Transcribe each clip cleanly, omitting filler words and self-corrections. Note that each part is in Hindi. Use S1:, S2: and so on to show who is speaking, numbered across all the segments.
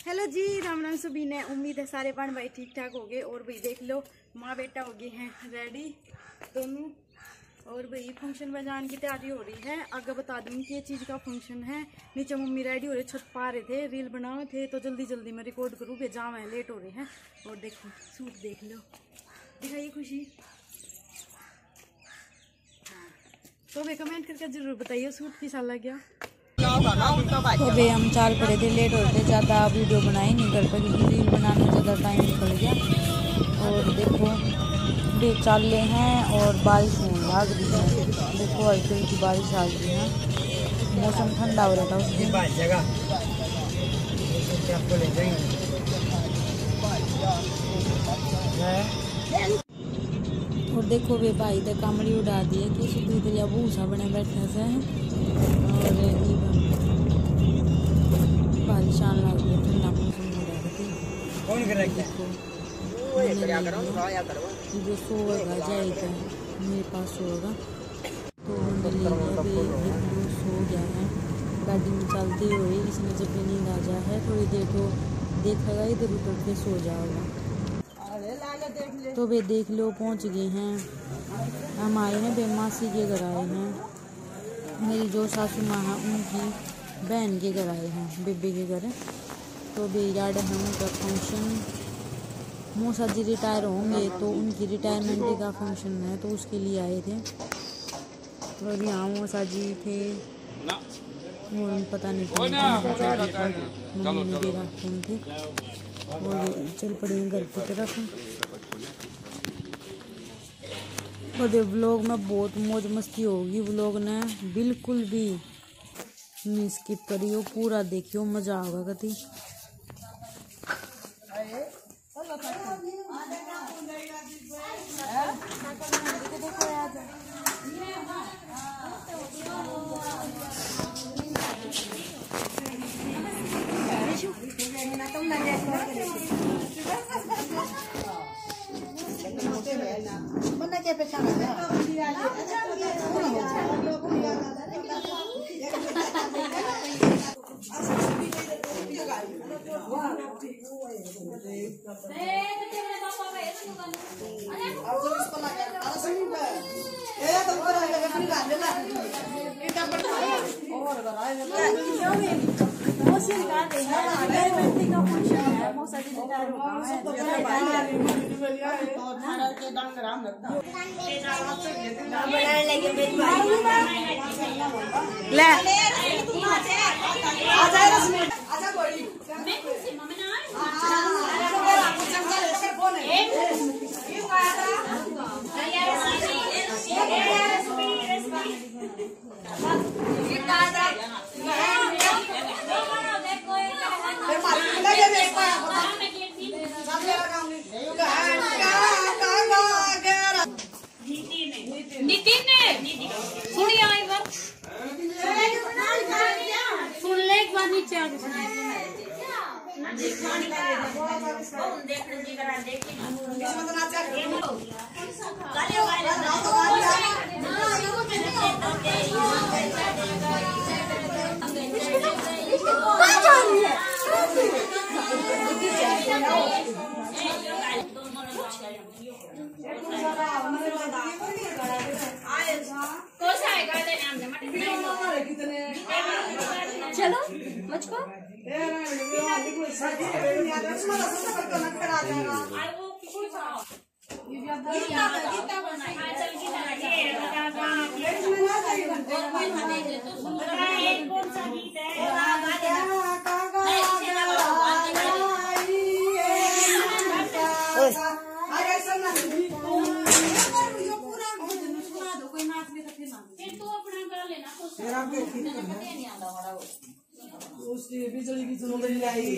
S1: हेलो जी, राम राम सुबीन है। उम्मीद है सारे बहन भाई ठीक ठाक हो गए। और भाई देख लो, माँ बेटा हो गए हैं रेडी दोनों। और भाई फंक्शन में जाने की तैयारी हो रही है। आगे बता दूँ कि ये चीज़ का फंक्शन है। नीचे मम्मी रेडी हो रहे, छत पा रहे थे, रील बनाए थे तो जल्दी जल्दी मैं रिकॉर्ड करूँ, भेजा मैं लेट हो रहे हैं। और देखो सूट देख लो, दिखाइए खुशी। तो भाई कमेंट करके जरूर बताइए सूट किसा लग गया।
S2: तो भाई हम चाल पड़े थे, लेट हो रहे थे, ज़्यादा वीडियो बनाए नहीं घर पर क्योंकि रील बनाने में ज़्यादा टाइम निकल गया। और देखो भी चाल ले हैं और बारिश होने लग रही है। देखो हल्की हल्की बारिश आ गई है, मौसम ठंडा हो रहा था उस दिन। और देखो वे भाई तो कामड़ी उड़ा दी है कि सुधी दरिया भूसा बने बैठने से। और बारिश आने लग गई, ठंडा मौसम हो रहा है। जो सोएगा जाएगा मेरे पास सोएगा तो सो गया है। गाड़ी में चलती हुई इसमें जब भी नींद आ जाए है थोड़ी देर तो देखेगा, इधर उधर के सो जाएगा। तो वे देख लो पहुंच गए हैं। हम आए हैं बेमासी के घर आए हैं। मेरी जो सासू माँ है उनकी बहन के घर आए हैं, बेबे के घर। तो बेयाड है उनका फंक्शन। मौसा जी रिटायर होंगे तो उनकी रिटायरमेंट का फंक्शन है तो उसके लिए आए थे। और यहाँ मौसा जी थे और पता नहीं मम्मी ने भी रखे थे। और चल पड़े घर की तरफ। और व्लॉग में बहुत मौज मस्ती होगी। व्लॉग ने बिल्कुल भी नहीं स्किप करियो, पूरा देखियो, मजा आएगा कति।
S1: चलो मुझको
S3: बिजली की चुनौती आई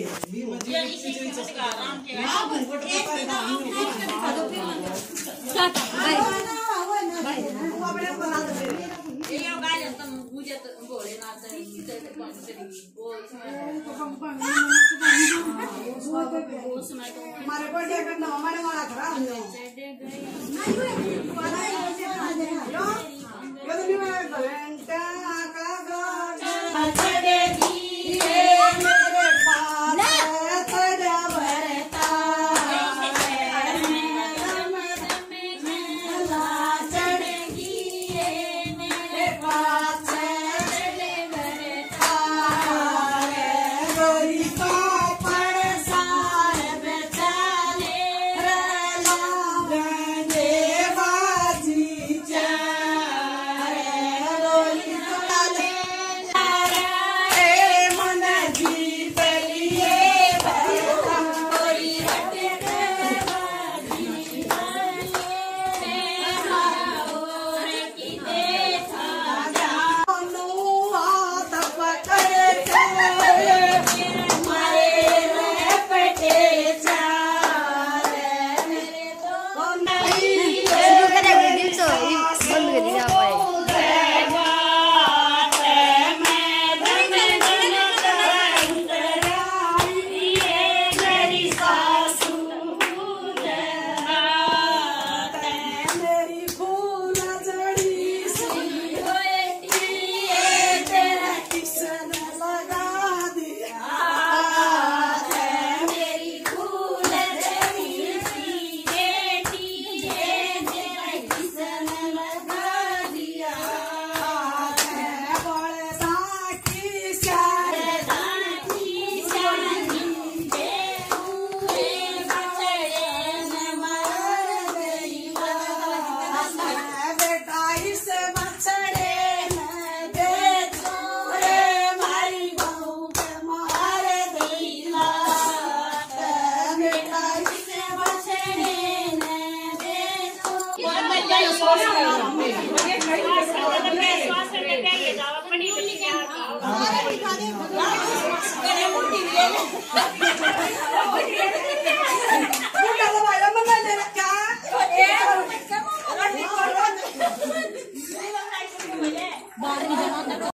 S3: हमारे बर्थडे करना हमारे वाला खराब क्या